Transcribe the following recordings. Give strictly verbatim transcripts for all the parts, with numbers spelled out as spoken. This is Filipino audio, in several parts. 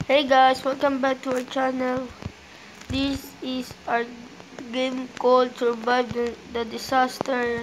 Hey guys, welcome back to our channel. This is our game called Survive the, the Disaster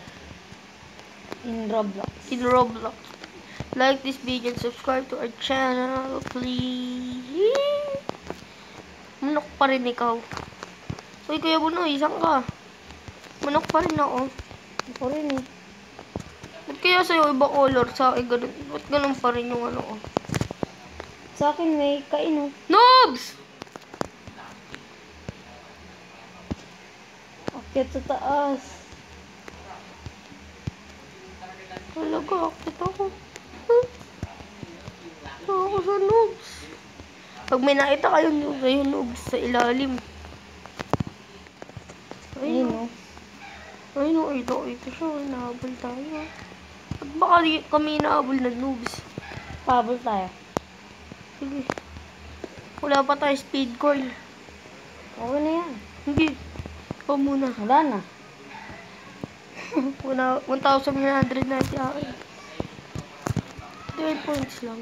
in Roblox. in Roblox. Like this video and subscribe to our channel, please. Manok pa rin ikaw. Uy, Kuya Bunoy, isang ka. Manok pa rin ako. Ako rin eh. Ba't kaya sa'yo iba color? Sa akin ganun. Ba't ganun pa rin yung ano ko? Sa akin may kaino. Noobs! Akyat sa taas. Talaga, akit ako. Huh? Ako sa noobs. Pag may nakita kayong noobs, ayun noobs sa ilalim. Ayun Ayun, o. ayun, ayun, ito, ito siya. Nahabol tayo. At baka di kami nahabol ng noobs. Pabol tayo. Sige. Wala pa tayo speed coil. Okay na yan. Hindi. Ikaw muna. Wala na. one thousand one hundred na si akin. twelve points lang.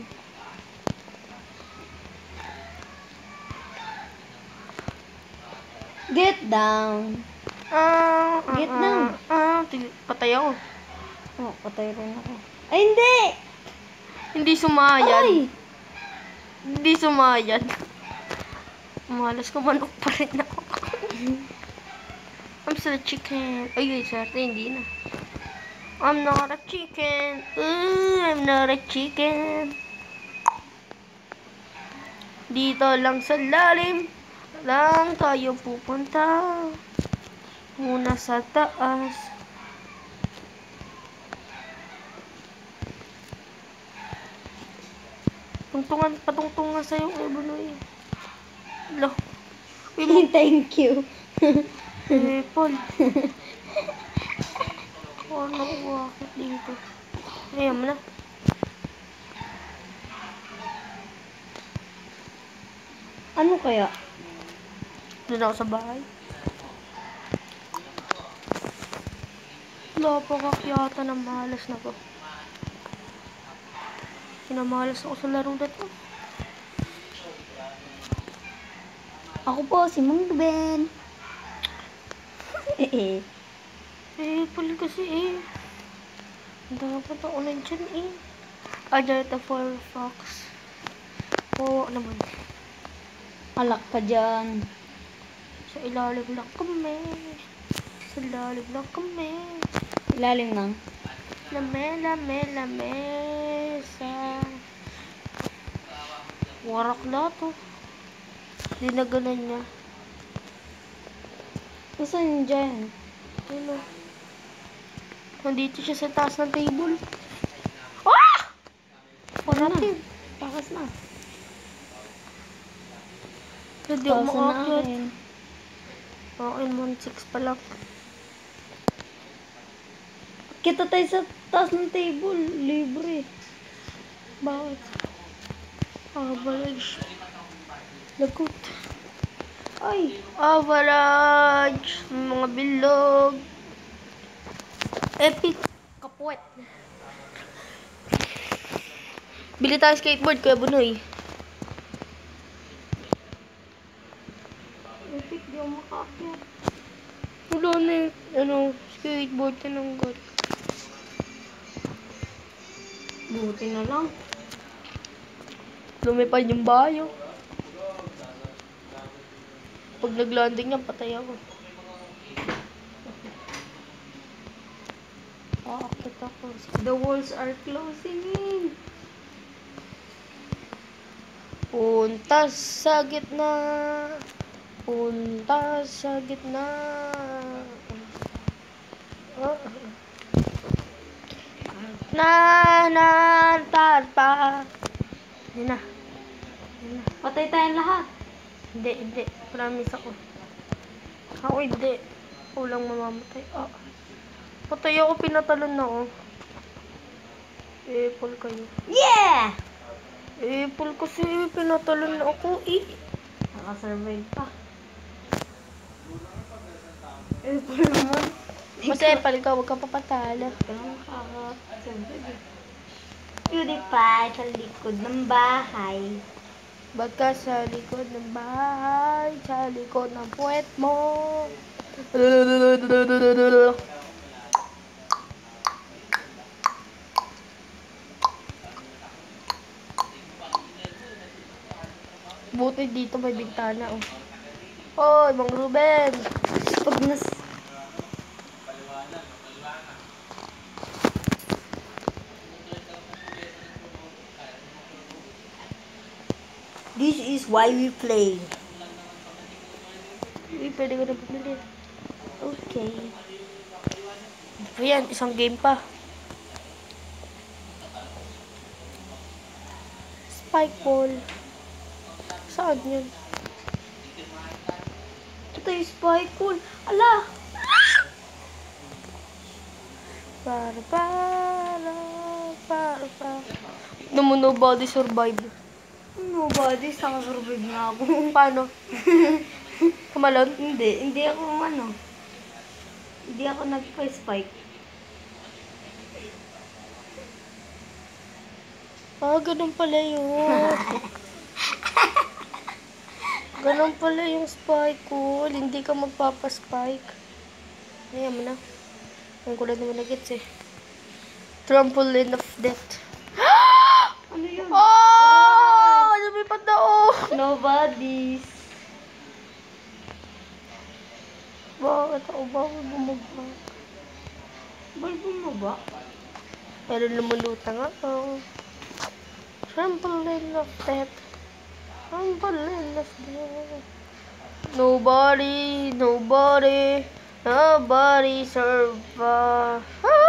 Get down. Ah, ah, Get ah, down. Ah, tig- patay ako. Oh, patay rin ako. Ay, hindi! Hindi sumayan. Ay! Hindi sumayan. Malas ko, manok pa rin ako. I'm still a chicken. Ay, guys, swerte, hindi na. I'm not a chicken. Ooh, I'm not a chicken. Dito lang sa lalim lang tayo pupunta. Muna sa taas. Tungtungan, patungtungan sa'yo, eh, Bunoy. Lo. Uy, mo. Thank you. Eh, Paul. Ano ko akit dito? Ayan mo na. Ano kaya? Doon ako sa bahay. Napakakyata ng malas na ko. Pinamalas ako sa laro na to. Ako po, si Mang Ben. Eh, Eh, Paul kasi eh. Dapat ako nandyan eh. Ajata for fox. Oo naman. alak ka dyan. Sa ilalim lang kami. Sa ilalim lang kami. Ilalim ng. Lame, lame, lamesa. Warak na to. Di na ganun niya. Saan dyan? Ano? Nandito siya sa taas ng table. Ah! Wala na. Parating. Takas na. Hindi ako Tausan na makakyat. akin. Akin, one six pa lang. Kita tayo sa taas ng table. Libre. Bakit? Avalanche. Lagot. Ay! Avalanche. Mga bilog. Epic. Kapuwet. Bili tayo skateboard, Kuya Bunoy. Epic, di ako makaakyat. Wala na yung, ano, skateboard tinanggal. Buti na lang. Lumipad yung bayo. Pag nag-landing yan, patay ako. Aakit ako. The walls are closing in. Punta sa gitna. Punta sa gitna. Oh. Na na tar pa. Hindi na. Hindi na. Patay tayong lahat. Hindi, hindi. Promise ako. Ako hindi. Ako lang mamamatay. Ah. Patay ako, pinatalon na ako. Apple kayo. Yeah! Apple kasi, pinatalon na ako eh. Nakasurvive pa. Apple naman. Mas Apple ka, huwag ka papatalo. Ganun nakaka-survive eh. PewDiePie sa likod ng bahay. Ba't ka sa likod ng bahay? Sa likod ng puwet mo? Buti dito may bintana, oh. Hoy, Mang Ruben! Pag nas... This is why we play. Uy, pwede ko na bumili. Okay. Ayan, isang game pa. Spike ball. Saan yun? Ito yung spike ball. Ala! Para, para, para, para. No, nobody survive. Nobody, nakasurvive na ako. Paano? Kumalon? Hindi, hindi ako ano. Hindi ako nagpa-spike. Ah, ganun pala yun. Ganun pala yung spike cool. Hindi ka magpapaspike. Ayan mo na. Ang kulat naman na gets eh. Trampoline of death. Ano yun? Oh! Lumipad na oh! Nobody's. Bakit ako ba bumaba? Bal bumaba? Pero lumulutang ako. Trampoline of death. Trampoline of death. Nobody, nobody, nobody survive.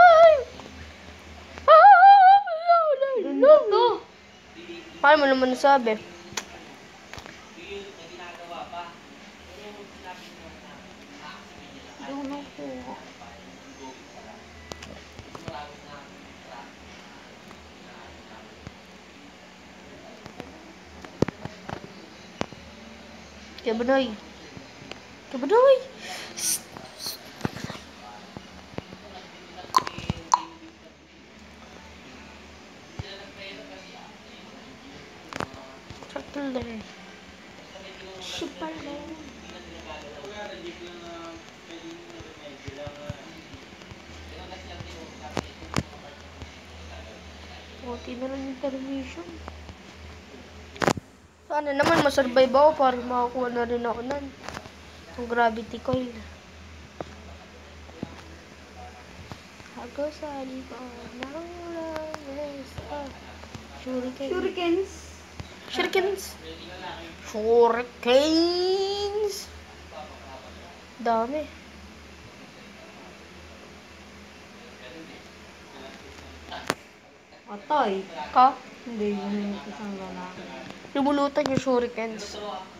Ganda to. Paano mo naman nasabi? Doon ako. Kaya Banoy. Kaya Banoy. Shh. Trampoline. Shipalan. Buti na lang yung television. Sana naman masurvive ako para makakuha na rin ako nun. Yung gravity coil. Ako sa likod ng lamesa. Shuriken. Shurikens. Shurikens. Shurikens. Dami. Atay. Ka? Hindi, yun yung isang lalaki. Lumulutan yung shurikens.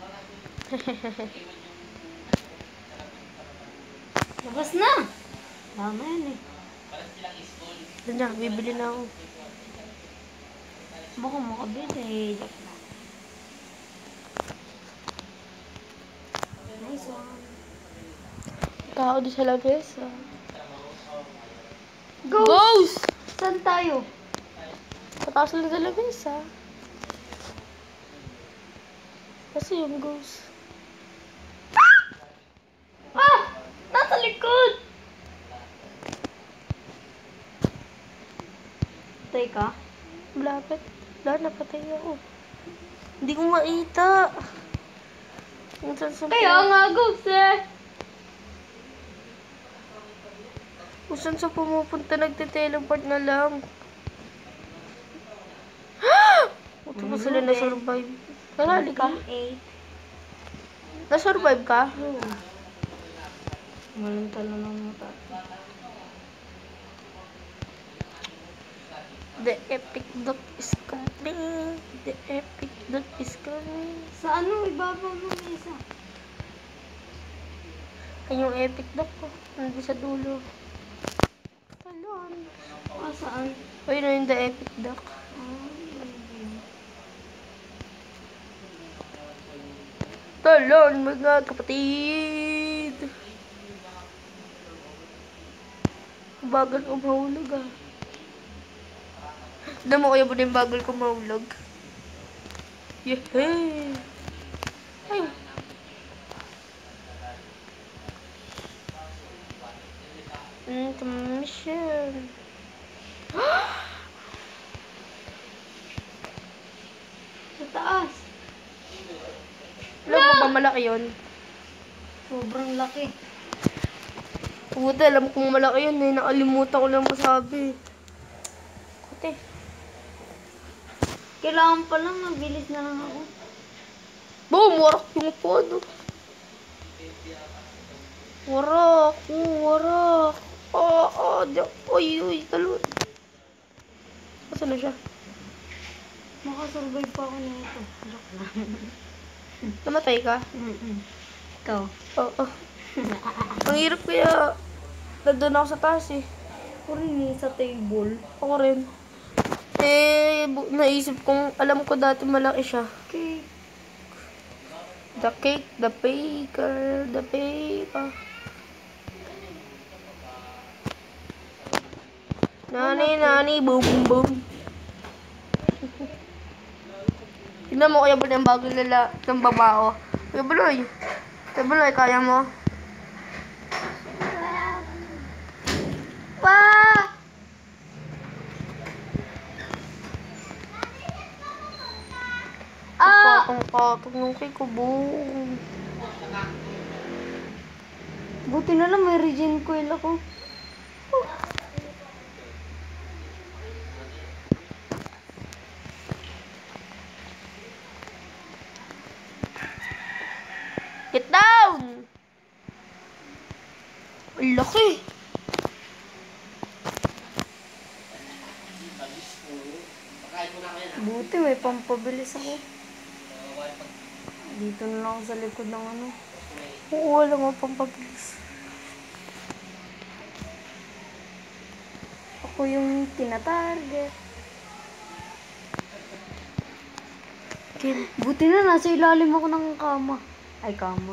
Labas na! Tama yan eh. Doon na, bibili na ako. Baka makabili. Nice one. Tao doon sa lamesa. Ghost! Ghost! Saan tayo? Pataas lang sa lamesa. Kasi yung ghost. Ah! Nasa likod! Tay ka? Malapit. Wala, napatay ako. Hindi ko makita. Kung saan sa Kaya nga, ghost eh! Kung saan sa pumupunta, nagte-teleport na lang. Buti pa sila na-survive. Kasali ka? eight. Na-survive ka? Oo. Walang talo ng mata. The epic duck is coming. The epic duck is coming. Sa ano? Ibabaw mo yung isa. Ay, yung epic duck ko. Nandun sa dulo. Talon. Ah, saan? Ayun na yung the epic duck. Talon, mga kapatid. Bagal ko mahulog ah. Tignan mo kaya ba na yung bagal ko mahulog? Yehey! Ay! Intermission. Sa taas. Alam mo ba malaki yun? Sobrang laki. Puta, alam kong malaki yun eh. Nakalimutan ko lang masabi. Kote. Kailangan pa lang, mabilis na lang ako. Boom! Warak yung upuan. Oh. Warak! Oh, warak! Ah, ah, di, uy, uy, talon. Asan na siya? Makasurvive pa ako nito. Joke lang. Namatay ka? Mm-mm. Ikaw. Oo. Ang hirap kaya. Nandun ako sa taas eh. Ako rin eh, sa table. Ako rin. Eh, bu- naisip kong, alam ko dati malaki siya. Okay. The cake, the baker, the baker. Nani, nani, boom, boom. Tignan mo kaya ba yung bagong lala ng babao? Kuya Buloy. Kuya Buloy, kaya mo? Pa! Ah! Patong-patong yung cake ko, boom. Buti na lang may regen coil ako. Get down! Ang laki. Buti may pampabilis ako. Dito na lang ako sa likod ng ano. Oo, wala nga pang pabilis. Ako yung tinatarget. Kill. Buti na nasa ilalim ako ng kama. Ay, kama.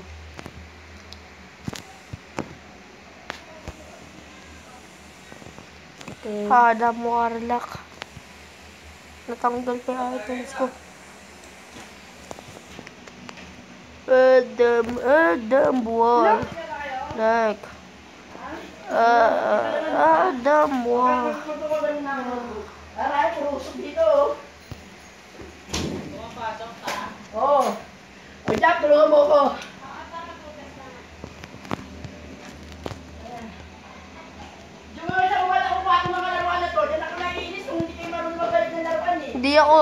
Okay. Kada mo karlak. Natanggal pa yung items ko. Adam, Adam, boy. Like. Uh, Adam, boy. Aray, purusok dito. Oo. O, Jack, tulungan mo ko. Diyan mo na kuha na kuha itong mga laruan na to. Diyan ako naiinis kung hindi kayo marunong magalit ng laruan eh. Hindi ako.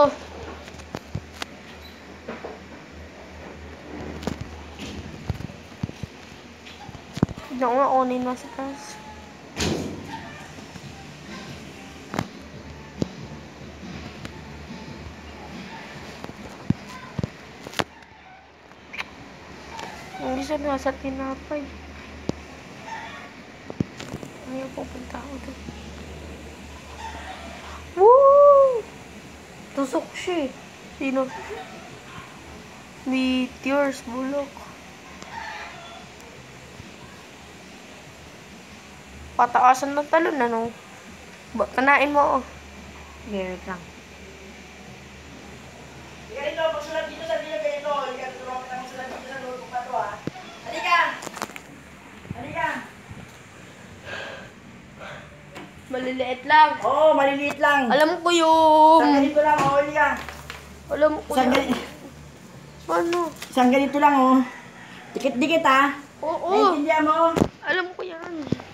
Hindi ako nga kunin na sa taas. Hindi siya nasa tinapay. Ayaw pupunta ako doon. Woo! Tusok siya eh. Sino? Meteors, bulok. Pataasan ng talon, ano? Ba, kanain mo, oh. Meron lang. Ganito, pagsulat dito sa video ganito. Halika, tulungan kita magsulat dito sa notebook na to ha. Halika! Halika! Maliliit lang. Oo, maliliit lang. Alam ko Sa yung... ganito lang, oh, halika. Alam ko Isang, yung... gani Ano? isang ganito lang, oh. Dikit-dikit ha. Oo. Naintindihan mo? Alam ko yan.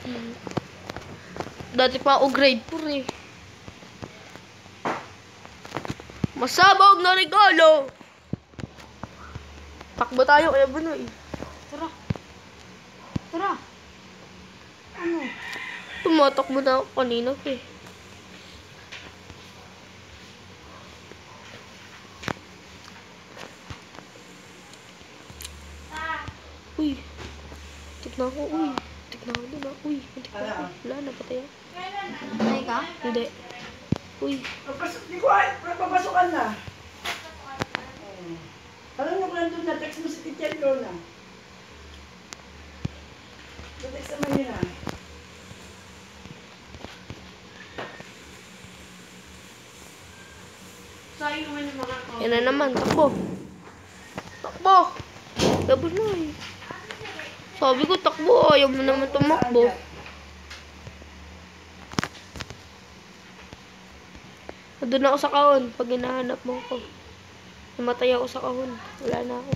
Dati pa ako grade four eh. Masabog na regalo! Takbo tayo kaya Bunoy. Tara. Tara. Ano? Tumatakbo na ako kanina pa eh. Uy. Tik na ako, uy. Tik na ako doon ah. Uy, tik na ako. Wala na, patay ako. Ay ka? Hindi. Uy. Pagpasok, di ko ay, papasukan na. Oo. Alam mo kung nandun na, text mo si Teacher Lona. Text naman yun ah. Yan na naman, takbo. Takbo! Yabo na eh. Sabi ko, takbo. Ayaw mo naman tumakbo. Doon ako sa kahon. Pag hinahanap mo ako. Namatay ako sa kahon. Wala na ako.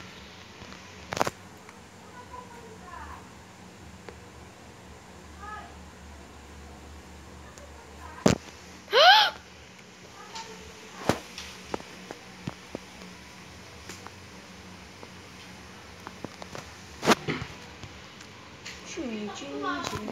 Chin, chin, chin.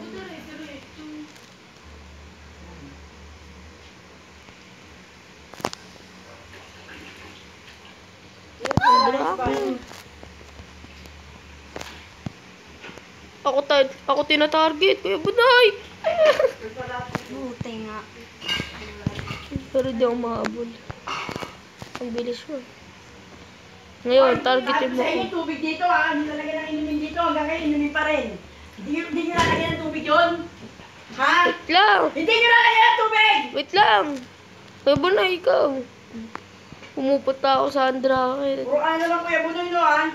Ako, ta ako tina-target. Kuya Buday! Buti nga. Pero di ako mahabol. Ang bilis mo. Ngayon, targetin mo Sa ko. inyo tubig dito ha. Hindi lalagyan ng inumin dito. Hanggang ngayon inumin pa rin. Hindi, hindi nyo lalagyan ng tubig yun. Ha? Wait lang! Hindi nyo lalagyan ng tubig! Wait lang! Kuya Buday, ikaw. Pumupunta ako sa Andrake. Puro ano lang Kuya Bunoy no ha.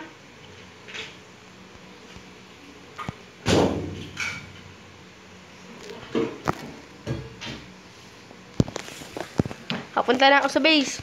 Kapunta na ako sa base.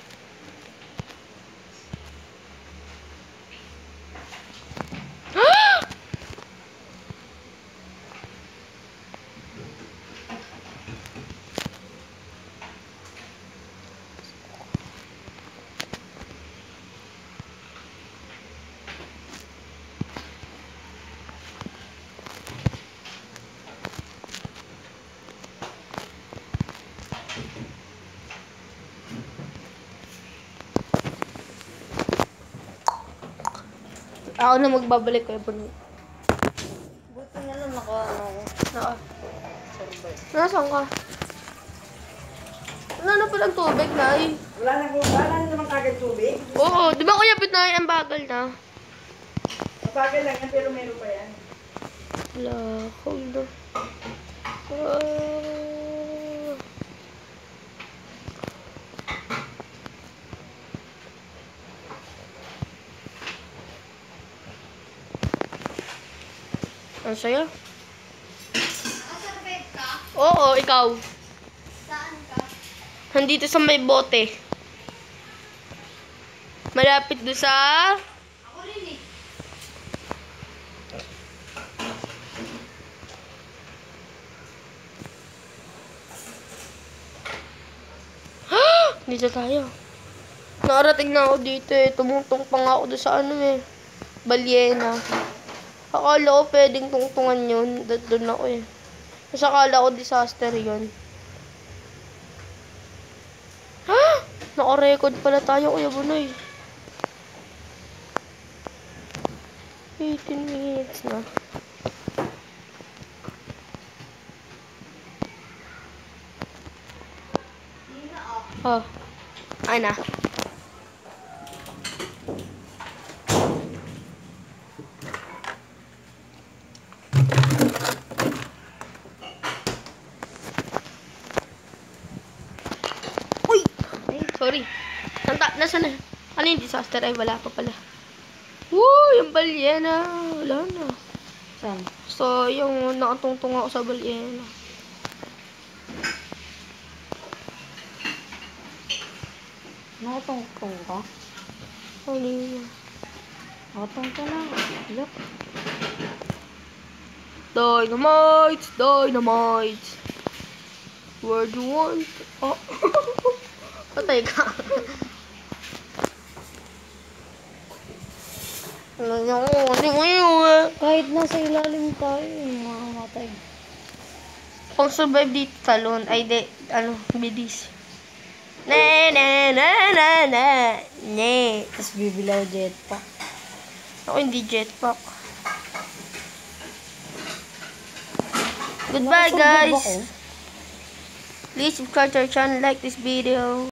Ako na magbabalik kayo pag... Buti na lang naka ano ako. Naka. Survive. Nasaan ka? Wala na palang tubig, Nay. Wala na, wala na naman kagad tubig. Oo, di ba Kuya Pit, Nay, ang bagal na? Mabagal lang yan pero meron pa yan. Wala, hold on. Ah. Ang saya? Survive ka? Oo, ikaw. Saan ka? Nandito sa may bote. Malapit doon sa... Ako rin eh. Dito tayo. Nakarating na ako dito eh. Tumutong pa nga ako doon sa ano eh. Balyena. Akala ko pwedeng tungtungan yun. Do- Doon ako eh. Kasi akala ko disaster yun. Ha! Naka-record pala tayo, Kuya Bunoy. eighteen minutes na. Oh. Ay na. Uy! Sorry. Nanta, nasa na? Ano yung disaster? Ay, wala pa pala. Woo! Yung balyena. Wala na. Saan? So, yung nakatungtong ako sa balyena. Nakatungtong ka? Ano yun? Nakatungtong na. Look. Dynamite! Dynamite! Where do you want? Oh. Patay ka. Ano yung ano yung Kahit nasa ilalim tayo, mamamatay. pang survive dito talon. Ay, de, ano, bilis. Na na na na na. Ne. Tapos bibilaw jetpack. Ako hindi jetpack. Goodbye, Nakasurvive guys. ako. Please subscribe to our channel, like this video.